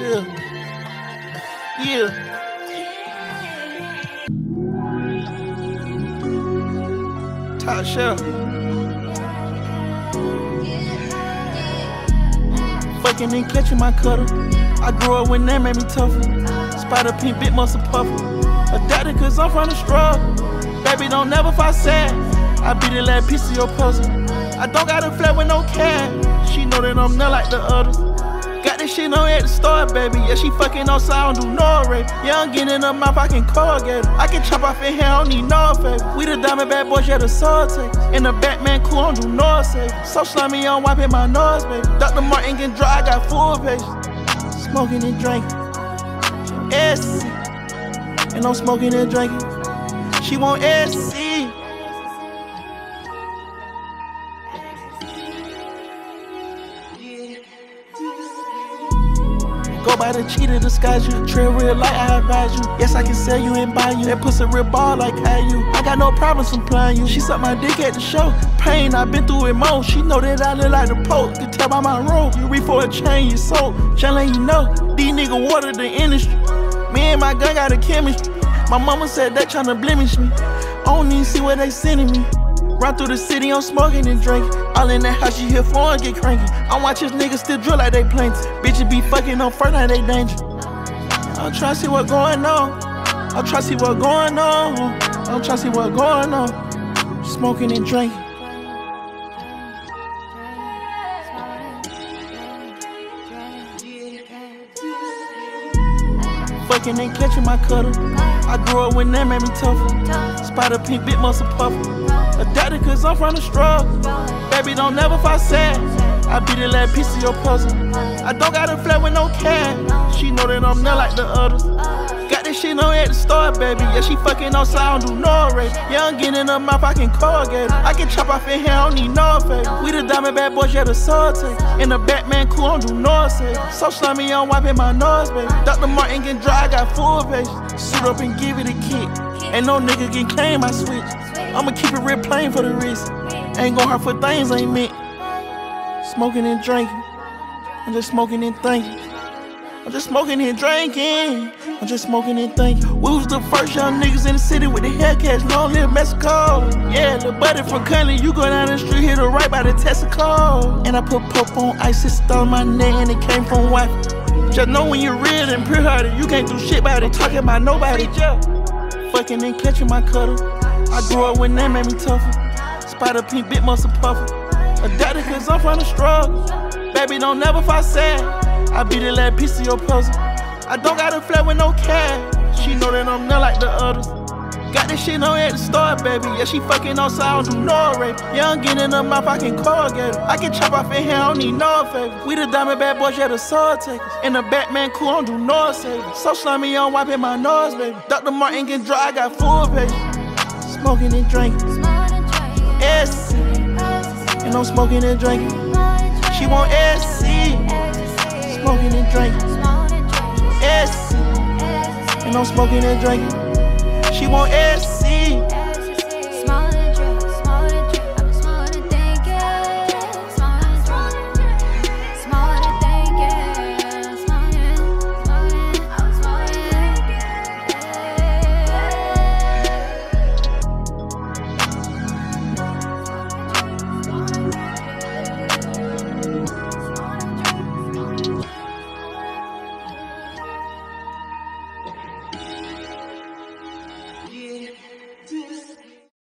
Yeah. Yeah. Top shelf. Fucking and catching my cutter. I grew up when that made me tougher. Spider pink, big muscle puffer. Adapted cause I'm from the struggle. Baby, don't never fight sad. I beat the last piece of your puzzle. I don't got a flat with no cash. She know that I'm not like the others. Got this shit on at the start, baby. Yeah, she fucking on side, I don't do no rape. Yeah, I'm getting in her mouth, I can corrugate her. I can chop off in here, I don't need no favor. We the diamond bad boys, yeah, the soul takers. In the Batman cool, I don't do no saving. So slimy, I'm wiping my nose, baby. Dr. Martin get dry, I got full patience. Smoking and drinking. SC. And I'm smoking and drinking. She want SC. Go by the cheetah, disguise you. Trail real light, I advise you. Yes, I can sell you and buy you. That pussy real ball like Caillou. I got no problem supplying you. She sucked my dick at the show. Pain, I been through it more. She know that I look like the Pope. Can tell by my robe. You reach for a chain, you sold. Just let you know, these niggas water the industry. Me and my gun got a chemistry. My mama said they tryna blemish me. I don't even see where they sending me. Run through the city, I'm smoking and drinking. All in that house, you hear for and get cranky. I watch his niggas still drill like they plaintiff. Bitches be fucking on first, now they danger. I'm tryna see what going on. I'm tryna see what going on. I'm tryna see what going on. Smoking and drinking. Fucking and catching my cutter. I grew up when that made me tougher. Spider pink, big muscle puffer. Adapted cause I'm from the struggle. Baby, don't never fight sad. I beat the last piece of your puzzle. I don't got a flat with no cash. She know that I'm not like the others. Got this shit on at the start, baby. Yeah, she fucking on side, I don't do no rape. Yeah, I'm getting in her mouth, I can corrugate her. I can chop off in here, I don't need no favor. We the diamond bad boys, yeah, the soul takers. In the Batman cool, I don't do no saving. So slimy, I'm wiping my nose, baby. Dr. Martin get dry, I got full patience. Suit up and give it a kick. Ain't no nigga can claim my switch. I'ma keep it real plain for the wrist. Ain't gon' hurt for things ain't meant. Smoking and drinking. I'm just smoking and thinking. I'm just smoking and drinking. I'm just smoking and thinking. We was the first young niggas in the city with the Hellcats. Long live Mexico. Yeah, the buddy from Cali. You go down the street, hit her right by the Texaco. And I put Pope on ice, it stung my neck, and it came from wife. Just know when you're real and pure-hearted, you can't do shit about it. Talking about nobody. Fucking and catching my cutter. I grew up when that made me tougher. Spider pink, big muscle puffer. Adapted cause I'm from the struggle. Baby, don't never fight sad. I beat the last piece of your puzzle. I don't got a flat with no cash. She know that I'm not like the others. Got this shit on at the start, baby. Yeah, she fucking on side, I don't do no rape. Yeah, I'm getting in her mouth, I can corrugate her. I can chop off in here, I don't need no favor. We the diamond bad boys, yeah, the soul takers. In the Batman cool, I don't do no saving. So slimy, I'm wiping my nose, baby. Dr. Martin get dry, I got full patience. Smoking and drinking. SC. And I'm smoking and drinking. She want SC. Smoking and drinking. SC. And I'm smoking and drinking. She want SC.